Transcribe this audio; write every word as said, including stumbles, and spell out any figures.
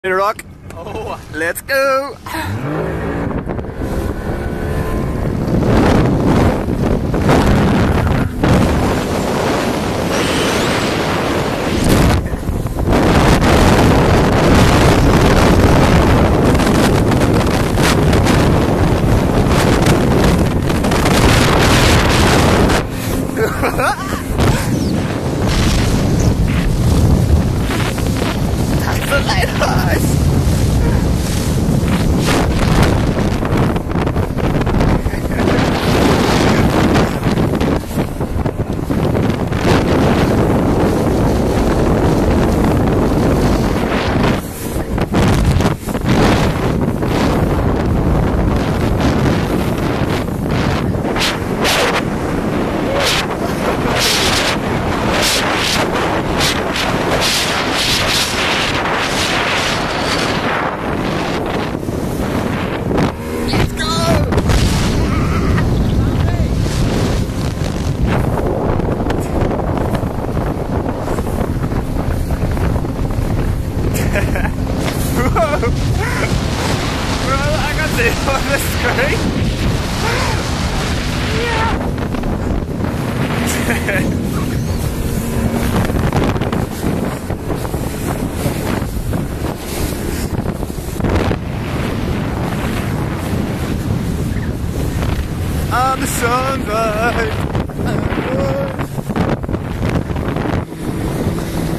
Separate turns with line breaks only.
Hey, Rock.
Oh,
Let's go. That's the lighthouse. I got this on the screen. On the sunrise.